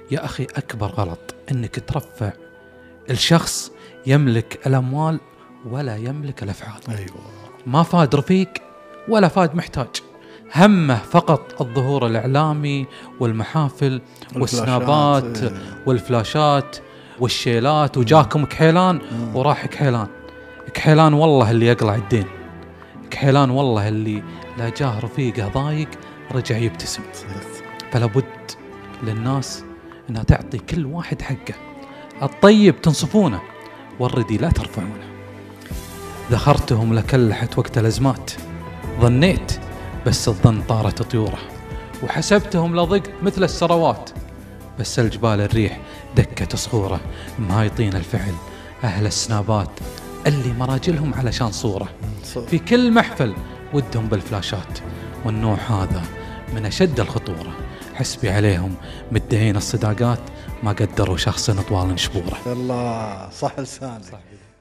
يا أخي أكبر غلط أنك ترفع الشخص يملك الأموال ولا يملك الأفعال. أيوة. ما فاد رفيق ولا فاد محتاج، همه فقط الظهور الإعلامي والمحافل والسنابات والفلاشات والشيلات، وجاكم كحيلان وراح كحيلان. كحيلان والله اللي يقلع الدين، كحيلان والله اللي لا جاه رفيقه ضايق رجع يبتسم. فلا بد للناس أنها تعطي كل واحد حقه. الطيب تنصفونه والردي لا ترفعونه. ذخرتهم لكلحت وقت الأزمات، ظنيت بس الظن طارت طيوره، وحسبتهم لضقت مثل السروات، بس الجبال الريح دكت صخوره. مهايطين الفعل أهل السنابات اللي مراجلهم علشان صورة في كل محفل ودهم بالفلاشات، والنوع هذا من أشد الخطورة. حسبي عليهم مدعين الصداقات ما قدروا شخص طوال شبوره. الله صح لسانك.